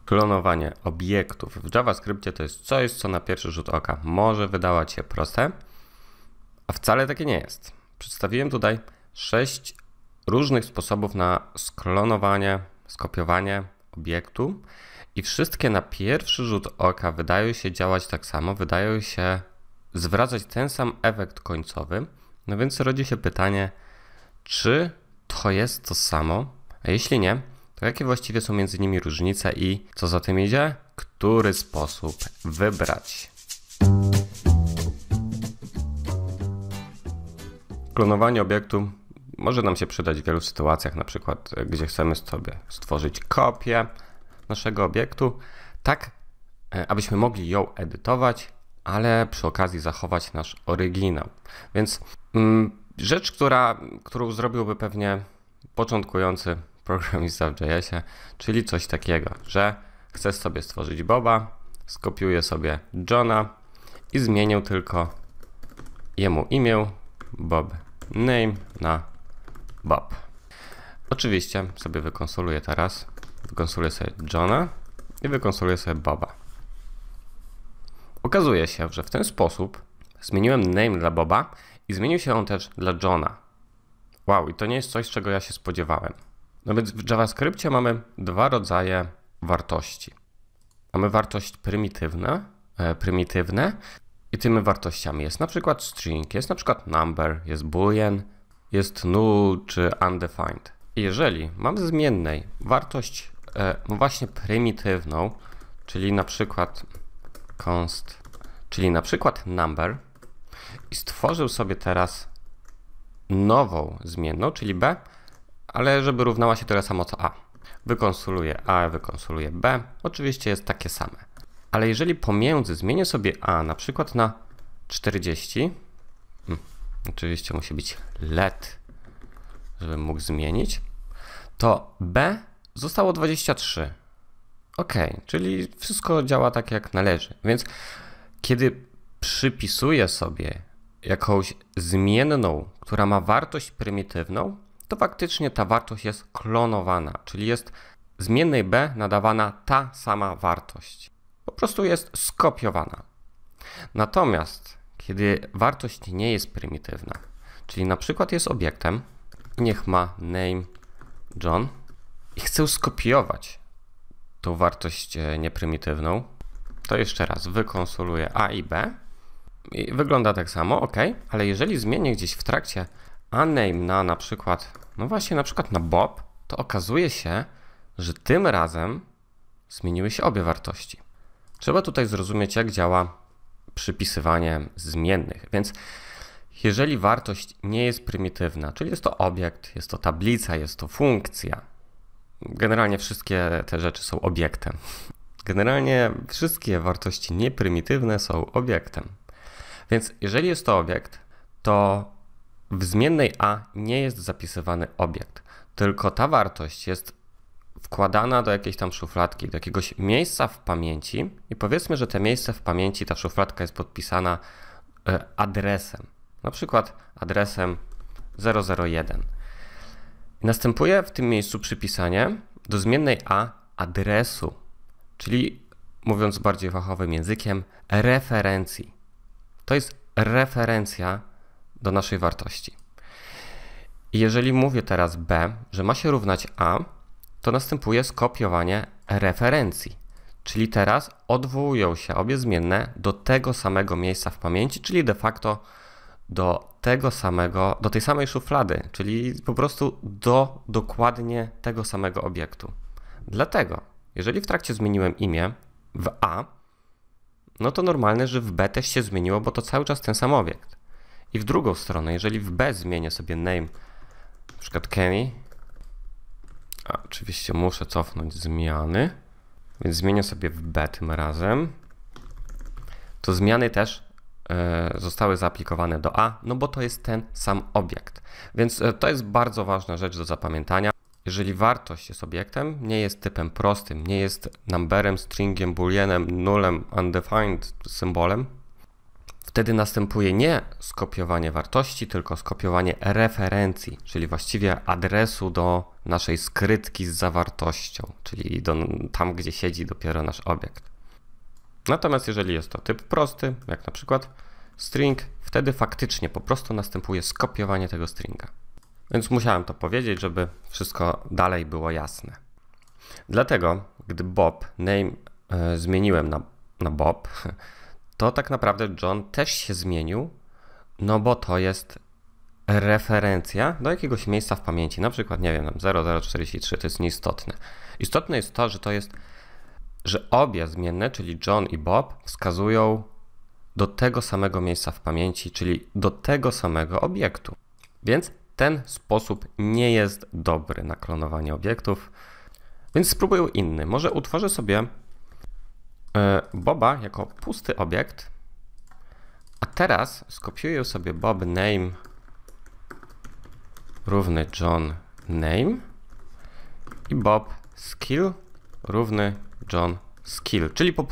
Klonowanie obiektów w JavaScriptie to jest coś, co na pierwszy rzut oka może wydawać się proste, a wcale takie nie jest. Przedstawiłem tutaj 6 różnych sposobów na sklonowanie, skopiowanie obiektu i wszystkie na pierwszy rzut oka wydają się działać tak samo, wydają się zwracać ten sam efekt końcowy. No więc rodzi się pytanie, czy to jest to samo? A jeśli nie, to jakie właściwie są między nimi różnice i co za tym idzie, który sposób wybrać? Klonowanie obiektu może nam się przydać w wielu sytuacjach, na przykład gdzie chcemy sobie stworzyć kopię naszego obiektu, tak abyśmy mogli ją edytować, ale przy okazji zachować nasz oryginał. Więc rzecz, którą zrobiłby pewnie początkujący programista w JS-ie, czyli coś takiego, że chcę sobie stworzyć Boba, skopiuję sobie Johna i zmienię tylko jemu imię Bob name na Bob. Oczywiście sobie wykonsoluję teraz, wykonsuluję sobie Johna i wykonsuluję sobie Boba. Okazuje się, że w ten sposób zmieniłem name dla Boba i zmienił się on też dla Johna. Wow, i to nie jest coś, czego ja się spodziewałem. No więc w JavaScriptie mamy dwa rodzaje wartości. Mamy wartość prymitywne i tymi wartościami jest na przykład string, jest na przykład number, jest boolean, jest null czy undefined. I jeżeli mam w zmiennej wartość właśnie prymitywną, czyli na przykład const, czyli na przykład number i stworzył sobie teraz nową zmienną, czyli b, ale żeby równała się tyle samo co a. Wykonsuluję a, wykonsuluję b, oczywiście jest takie same. Ale jeżeli pomiędzy zmienię sobie a na przykład na 40, oczywiście musi być let, żebym mógł zmienić, to b zostało 23. Ok, czyli wszystko działa tak jak należy. Więc kiedy przypisuję sobie jakąś zmienną, która ma wartość prymitywną, to faktycznie ta wartość jest klonowana, czyli jest zmiennej b nadawana ta sama wartość. Po prostu jest skopiowana. Natomiast kiedy wartość nie jest prymitywna, czyli na przykład jest obiektem, niech ma name John i chcę skopiować tą wartość nieprymitywną, to jeszcze raz wykonsuluję a i b i wygląda tak samo, ok, ale jeżeli zmienię gdzieś w trakcie uname na przykład, no właśnie na przykład na Bob, to okazuje się, że tym razem zmieniły się obie wartości. Trzeba tutaj zrozumieć, jak działa przypisywanie zmiennych, więc jeżeli wartość nie jest prymitywna, czyli jest to obiekt, jest to tablica, jest to funkcja, generalnie wszystkie te rzeczy są obiektem. Generalnie wszystkie wartości nieprymitywne są obiektem. Więc jeżeli jest to obiekt, to w zmiennej a nie jest zapisywany obiekt, tylko ta wartość jest wkładana do jakiejś tam szufladki, do jakiegoś miejsca w pamięci i powiedzmy, że te miejsce w pamięci, ta szufladka jest podpisana adresem, na przykład adresem 001. I następuje w tym miejscu przypisanie do zmiennej a adresu, czyli mówiąc bardziej fachowym językiem, referencji. To jest referencja do naszej wartości. I jeżeli mówię teraz b, że ma się równać a, to następuje skopiowanie referencji. Czyli teraz odwołują się obie zmienne do tego samego miejsca w pamięci, czyli de facto do tej samej szuflady, czyli po prostu do dokładnie tego samego obiektu. Dlatego, jeżeli w trakcie zmieniłem imię w a, no to normalne, że w b też się zmieniło, bo to cały czas ten sam obiekt. I w drugą stronę, jeżeli w b zmienię sobie name, na przykład Kenny, a oczywiście muszę cofnąć zmiany, więc zmienię sobie w b tym razem, to zmiany też zostały zaaplikowane do a, no bo to jest ten sam obiekt. Więc to jest bardzo ważna rzecz do zapamiętania. Jeżeli wartość jest obiektem, nie jest typem prostym, nie jest numberem, stringiem, booleanem, nullem, undefined symbolem, wtedy następuje nie skopiowanie wartości, tylko skopiowanie referencji, czyli właściwie adresu do naszej skrytki z zawartością, czyli tam, gdzie siedzi dopiero nasz obiekt. Natomiast jeżeli jest to typ prosty, jak na przykład string, wtedy faktycznie po prostu następuje skopiowanie tego stringa. Więc musiałem to powiedzieć, żeby wszystko dalej było jasne. Dlatego, gdy Bob name zmieniłem na Bob, to tak naprawdę John też się zmienił, no bo to jest referencja do jakiegoś miejsca w pamięci, na przykład, nie wiem, 0043, to jest nieistotne. Istotne jest to, że obie zmienne, czyli John i Bob, wskazują do tego samego miejsca w pamięci, czyli do tego samego obiektu. Więc ten sposób nie jest dobry na klonowanie obiektów, więc spróbuję inny. Może utworzę sobie Boba jako pusty obiekt, a teraz skopiuję sobie Bob name równy John name i Bob skill równy John skill, czyli po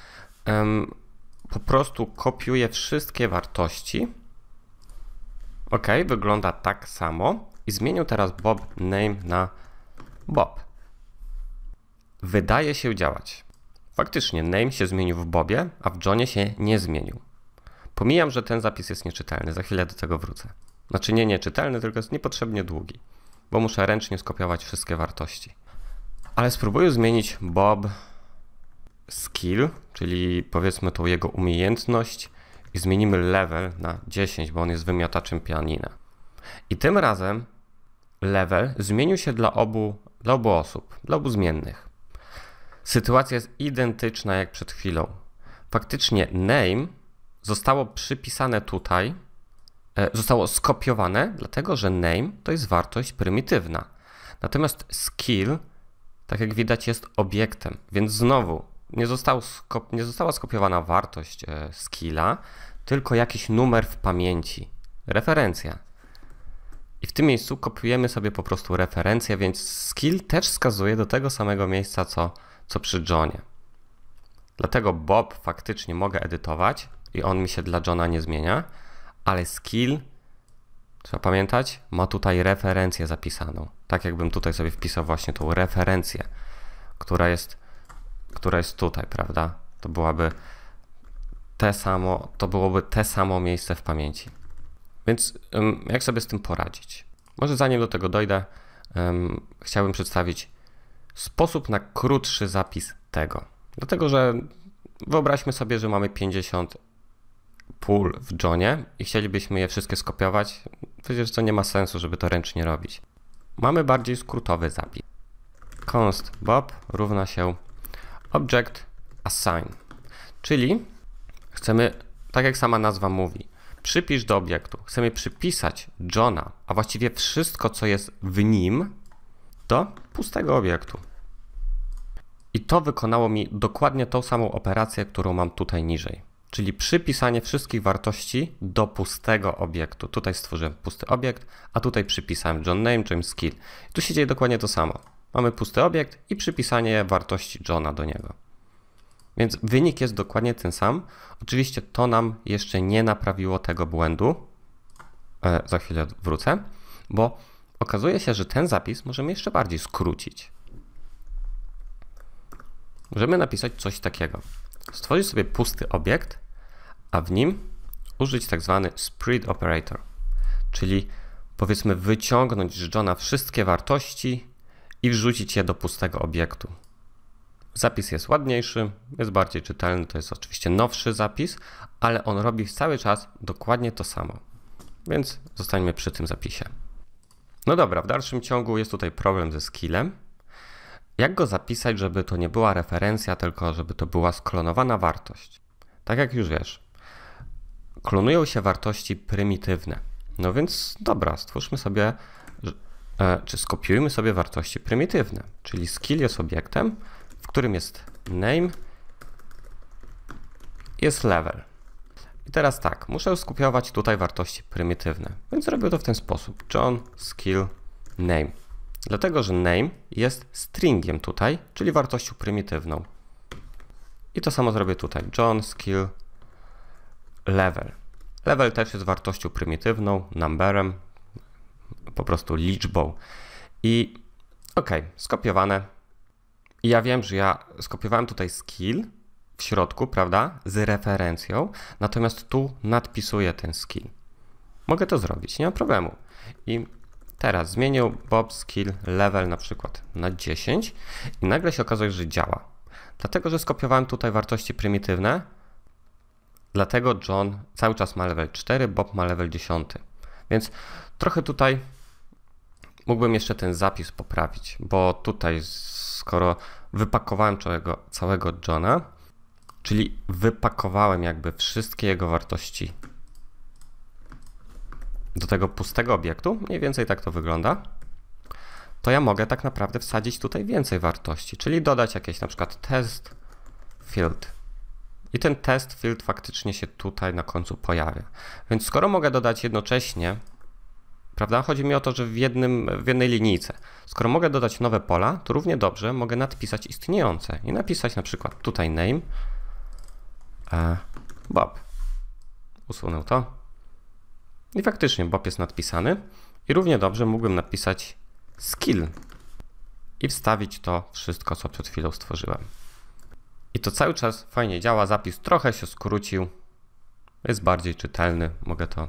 prostu kopiuję wszystkie wartości. OK, wygląda tak samo i zmienię teraz Bob name na Bob. Wydaje się działać. Faktycznie name się zmienił w Bobie, a w Johnie się nie zmienił. Pomijam, że ten zapis jest nieczytelny, za chwilę do tego wrócę. Znaczy nie nieczytelny, tylko jest niepotrzebnie długi, bo muszę ręcznie skopiować wszystkie wartości. Ale spróbuję zmienić Bob skill, czyli powiedzmy tą jego umiejętność i zmienimy level na 10, bo on jest wymiataczem pianina. I tym razem level zmienił się dla obu osób, dla obu zmiennych. Sytuacja jest identyczna jak przed chwilą. Faktycznie name zostało przypisane tutaj, zostało skopiowane, dlatego że name to jest wartość prymitywna. Natomiast skill, tak jak widać, jest obiektem, więc znowu nie została skopiowana wartość skilla, tylko jakiś numer w pamięci, referencja. I w tym miejscu kopiujemy sobie po prostu referencję, więc skill też wskazuje do tego samego miejsca, co przy Johnie. Dlatego Bob faktycznie mogę edytować i on mi się dla Johna nie zmienia, ale skill, trzeba pamiętać, ma tutaj referencję zapisaną. Tak jakbym tutaj sobie wpisał właśnie tą referencję, która jest tutaj, prawda? To byłoby te samo miejsce w pamięci. Więc jak sobie z tym poradzić? Może zanim do tego dojdę, chciałbym przedstawić sposób na krótszy zapis tego. Dlatego, że wyobraźmy sobie, że mamy 50 pól w Johnie i chcielibyśmy je wszystkie skopiować. Przecież to nie ma sensu, żeby to ręcznie robić. Mamy bardziej skrótowy zapis. Const Bob równa się object assign, czyli chcemy, tak jak sama nazwa mówi, przypisz do obiektu. Chcemy przypisać Johna, a właściwie wszystko, co jest w nim, do pustego obiektu. I to wykonało mi dokładnie tą samą operację, którą mam tutaj niżej. Czyli przypisanie wszystkich wartości do pustego obiektu. Tutaj stworzyłem pusty obiekt, a tutaj przypisałem John name, John skill. Tu się dzieje dokładnie to samo. Mamy pusty obiekt i przypisanie wartości Johna do niego. Więc wynik jest dokładnie ten sam. Oczywiście to nam jeszcze nie naprawiło tego błędu. Za chwilę wrócę, bo okazuje się, że ten zapis możemy jeszcze bardziej skrócić. Możemy napisać coś takiego. Stworzyć sobie pusty obiekt, a w nim użyć tak zwany split operator, czyli powiedzmy wyciągnąć z Johna wszystkie wartości i wrzucić je do pustego obiektu. Zapis jest ładniejszy, jest bardziej czytelny, to jest oczywiście nowszy zapis, ale on robi cały czas dokładnie to samo. Więc zostańmy przy tym zapisie. No dobra, w dalszym ciągu jest tutaj problem ze skillem. Jak go zapisać, żeby to nie była referencja, tylko żeby to była sklonowana wartość? Tak jak już wiesz, klonują się wartości prymitywne. No więc dobra, stwórzmy sobie, czy skopiujmy sobie wartości prymitywne. Czyli skill jest obiektem, w którym jest name, jest level. I teraz tak, muszę skopiować tutaj wartości prymitywne, więc zrobię to w ten sposób. John skill name. Dlatego, że name jest stringiem tutaj, czyli wartością prymitywną. I to samo zrobię tutaj. John skill level. Level też jest wartością prymitywną, numberem, po prostu liczbą. I Ok, skopiowane. I ja wiem, że ja skopiowałem tutaj skill w środku, prawda, z referencją, natomiast tu nadpisuję ten skill. Mogę to zrobić, nie ma problemu. I teraz zmienię Bob skill level na przykład na 10 i nagle się okazuje, że działa. Dlatego, że skopiowałem tutaj wartości prymitywne, dlatego John cały czas ma level 4, Bob ma level 10. Więc trochę tutaj mógłbym jeszcze ten zapis poprawić, bo tutaj skoro wypakowałem całego Johna, czyli wypakowałem jakby wszystkie jego wartości do tego pustego obiektu, mniej więcej tak to wygląda, to ja mogę tak naprawdę wsadzić tutaj więcej wartości, czyli dodać jakieś na przykład test field. I ten test field faktycznie się tutaj na końcu pojawia. Więc skoro mogę dodać jednocześnie, prawda, chodzi mi o to, że w jednej linijce, skoro mogę dodać nowe pola, to równie dobrze mogę nadpisać istniejące i napisać na przykład tutaj name Bob. Usunę to. I faktycznie Bob jest nadpisany i równie dobrze mógłbym napisać skill i wstawić to wszystko, co przed chwilą stworzyłem. I to cały czas fajnie działa, zapis trochę się skrócił, jest bardziej czytelny, mogę to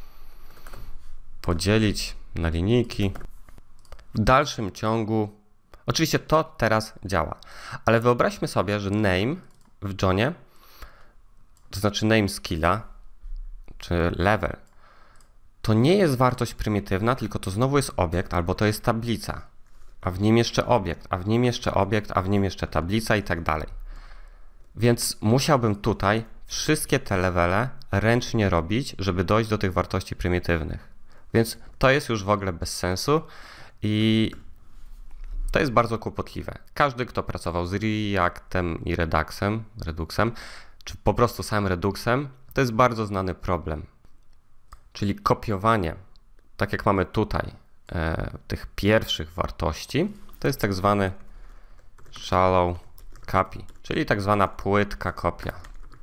podzielić na linijki. W dalszym ciągu, oczywiście to teraz działa, ale wyobraźmy sobie, że name w Johnie, to znaczy name skilla, czy level, to nie jest wartość prymitywna, tylko to znowu jest obiekt, albo to jest tablica, a w nim jeszcze obiekt, a w nim jeszcze obiekt, a w nim jeszcze tablica i tak dalej. Więc musiałbym tutaj wszystkie te levele ręcznie robić, żeby dojść do tych wartości prymitywnych. Więc to jest już w ogóle bez sensu i to jest bardzo kłopotliwe. Każdy, kto pracował z Reactem i Reduxem, czy po prostu samym Reduxem, to jest bardzo znany problem. Czyli kopiowanie, tak jak mamy tutaj, tych pierwszych wartości, to jest tak zwany shallow copy, czyli tak zwana płytka kopia.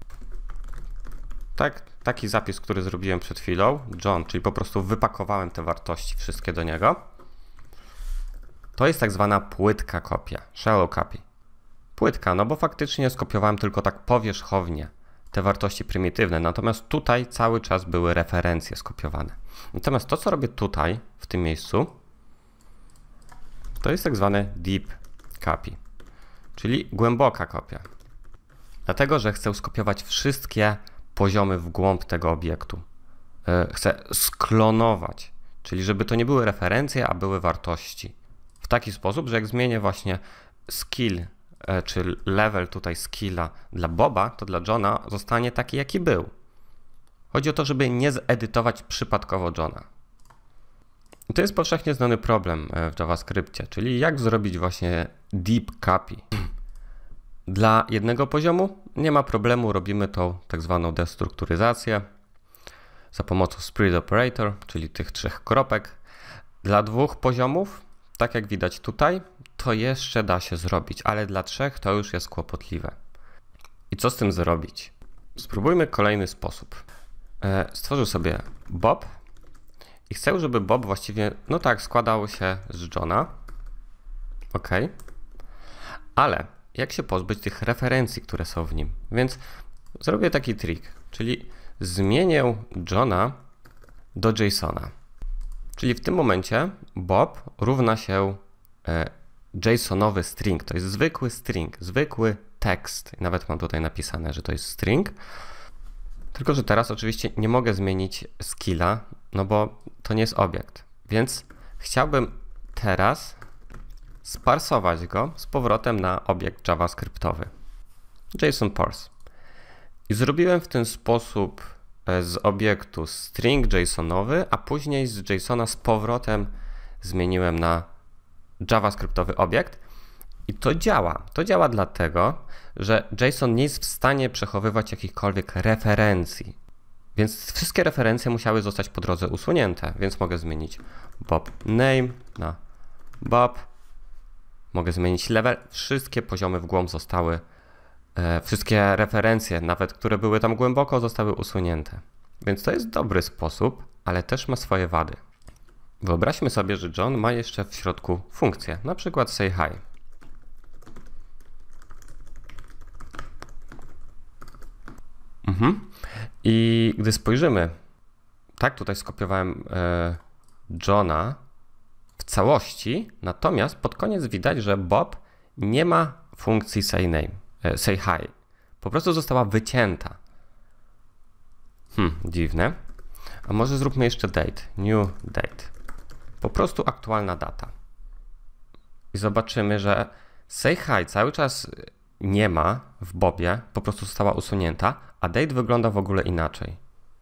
Taki zapis, który zrobiłem przed chwilą, John, czyli po prostu wypakowałem te wartości wszystkie do niego. To jest tak zwana płytka kopia, shallow copy. Płytka, no bo faktycznie skopiowałem tylko tak powierzchownie te wartości prymitywne, natomiast tutaj cały czas były referencje skopiowane. Natomiast to, co robię tutaj, w tym miejscu, to jest tak zwany deep copy, czyli głęboka kopia. Dlatego, że chcę skopiować wszystkie poziomy w głąb tego obiektu. Chcę sklonować, czyli żeby to nie były referencje, a były wartości. W taki sposób, że jak zmienię właśnie skill, czy level tutaj skilla dla Boba, to dla Johna zostanie taki, jaki był. Chodzi o to, żeby nie zedytować przypadkowo Johna. I to jest powszechnie znany problem w JavaScriptie, czyli jak zrobić właśnie deep copy. Dla jednego poziomu nie ma problemu, robimy tą tak zwaną destrukturyzację za pomocą spread operator, czyli tych 3 kropek. Dla 2 poziomów, tak jak widać tutaj, to jeszcze da się zrobić, ale dla 3 to już jest kłopotliwe. I co z tym zrobić? Spróbujmy kolejny sposób. Stworzył sobie Bob i chcę, żeby Bob właściwie, no tak, składał się z Johna. OK. Ale jak się pozbyć tych referencji, które są w nim? Więc zrobię taki trik, czyli zmienię Johna do JSONa. Czyli w tym momencie Bob równa się JSONowy string. To jest zwykły string, zwykły tekst. I nawet mam tutaj napisane, że to jest string. Tylko że teraz oczywiście nie mogę zmienić skilla, no bo to nie jest obiekt. Więc chciałbym teraz sparsować go z powrotem na obiekt javascriptowy. JSON parse. I zrobiłem w ten sposób z obiektu string JSONowy, a później z JSONa z powrotem zmieniłem na javascriptowy obiekt. I to działa. To działa dlatego, że JSON nie jest w stanie przechowywać jakichkolwiek referencji. Więc wszystkie referencje musiały zostać po drodze usunięte, więc mogę zmienić Bob name na Bob. Mogę zmienić level. Wszystkie poziomy w głąb zostały, wszystkie referencje, nawet które były tam głęboko, zostały usunięte. Więc to jest dobry sposób, ale też ma swoje wady. Wyobraźmy sobie, że John ma jeszcze w środku funkcję, na przykład say hi. I gdy spojrzymy, tak, tutaj skopiowałem Johna w całości, natomiast pod koniec widać, że Bob nie ma funkcji say hi. Po prostu została wycięta. Dziwne. A może zróbmy jeszcze date, new date. Po prostu aktualna data. I zobaczymy, że say hi cały czas nie ma w Bobie, po prostu została usunięta, a date wygląda w ogóle inaczej.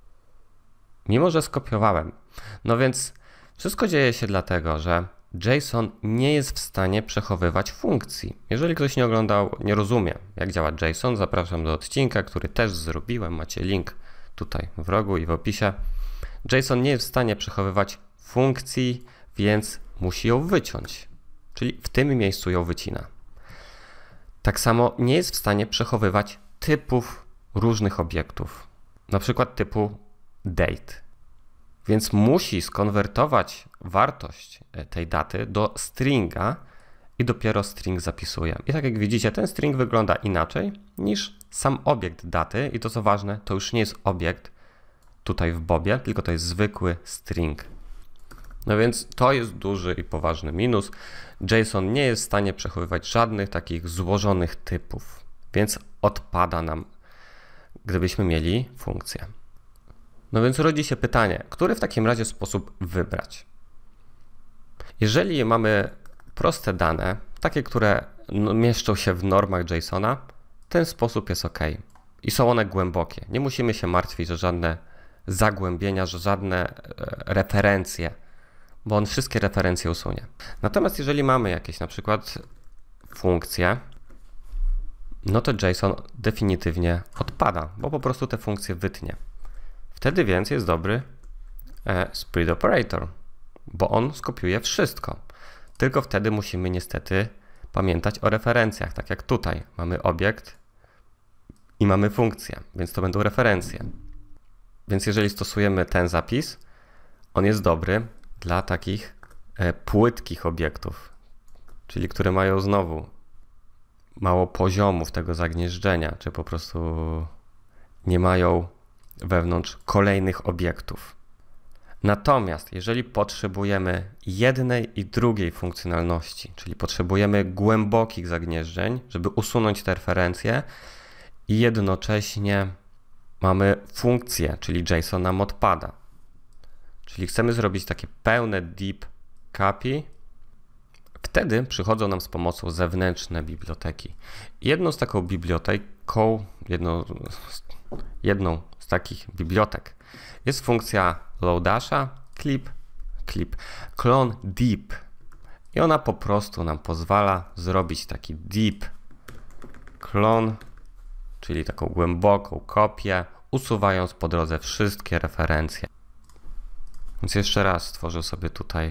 Mimo że skopiowałem. No więc wszystko dzieje się dlatego, że JSON nie jest w stanie przechowywać funkcji. Jeżeli ktoś nie oglądał, nie rozumie, jak działa JSON, zapraszam do odcinka, który też zrobiłem. Macie link tutaj w rogu i w opisie. JSON nie jest w stanie przechowywać funkcji, więc musi ją wyciąć. Czyli w tym miejscu ją wycina. Tak samo nie jest w stanie przechowywać typów różnych obiektów. Na przykład typu date. Więc musi skonwertować wartość tej daty do stringa i dopiero string zapisuje. I tak jak widzicie, ten string wygląda inaczej niż sam obiekt daty i to co ważne, to już nie jest obiekt tutaj w Bobie, tylko to jest zwykły string. No więc to jest duży i poważny minus. JSON nie jest w stanie przechowywać żadnych takich złożonych typów, więc odpada nam, gdybyśmy mieli funkcję. No więc rodzi się pytanie, który w takim razie sposób wybrać? Jeżeli mamy proste dane, takie, które mieszczą się w normach JSON-a, ten sposób jest ok. I są one głębokie. Nie musimy się martwić, że żadne zagłębienia, że żadne referencje, bo on wszystkie referencje usunie. Natomiast jeżeli mamy jakieś na przykład funkcje, no to JSON definitywnie odpada, bo po prostu te funkcje wytnie. Wtedy więc jest dobry split operator, bo on skopiuje wszystko. Tylko wtedy musimy niestety pamiętać o referencjach, tak jak tutaj. Mamy obiekt i mamy funkcję, więc to będą referencje. Więc jeżeli stosujemy ten zapis, on jest dobry dla takich płytkich obiektów, czyli które mają znowu mało poziomów tego zagnieżdżenia, czy po prostu nie mają wewnątrz kolejnych obiektów. Natomiast jeżeli potrzebujemy jednej i drugiej funkcjonalności, czyli potrzebujemy głębokich zagnieżdżeń, żeby usunąć te referencje i jednocześnie mamy funkcję, czyli JSON nam odpada. Czyli chcemy zrobić takie pełne deep copy, wtedy przychodzą nam z pomocą zewnętrzne biblioteki. Jedną z taką biblioteką, jedną z takich bibliotek jest funkcja Loadasha clip clone deep i ona po prostu nam pozwala zrobić taki deep clone, czyli taką głęboką kopię, usuwając po drodze wszystkie referencje. Więc jeszcze raz stworzę sobie tutaj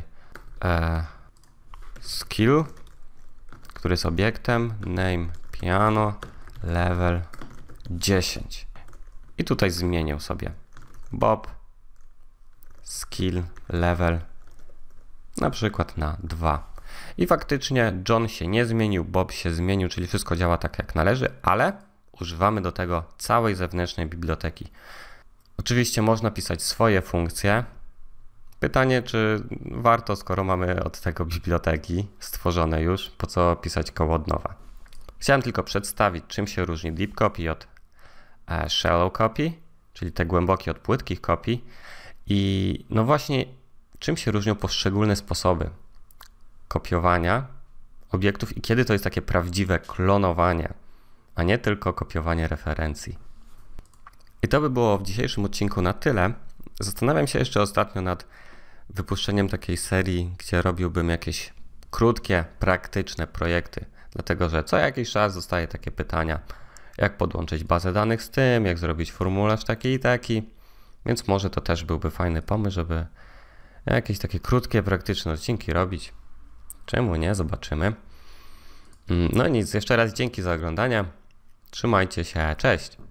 skill, który jest obiektem name piano level 10 i tutaj zmienię sobie Bob skill level na przykład na 2 i faktycznie John się nie zmienił, Bob się zmienił, czyli wszystko działa tak jak należy, ale używamy do tego całej zewnętrznej biblioteki. Oczywiście można pisać swoje funkcje. Pytanie, czy warto, skoro mamy od tego biblioteki stworzone już, po co pisać koło od nowa. Chciałem tylko przedstawić, czym się różni deep copy od shallow copy, czyli te głębokie od płytkich kopii i no właśnie czym się różnią poszczególne sposoby kopiowania obiektów i kiedy to jest takie prawdziwe klonowanie, a nie tylko kopiowanie referencji. I to by było w dzisiejszym odcinku na tyle. Zastanawiam się jeszcze ostatnio nad wypuszczeniem takiej serii, gdzie robiłbym jakieś krótkie, praktyczne projekty, dlatego że co jakiś czas dostaję takie pytania, jak podłączyć bazę danych z tym, jak zrobić formularz taki i taki, więc może to też byłby fajny pomysł, żeby jakieś takie krótkie, praktyczne odcinki robić. Czemu nie? Zobaczymy. No nic, jeszcze raz dzięki za oglądanie. Trzymajcie się, cześć!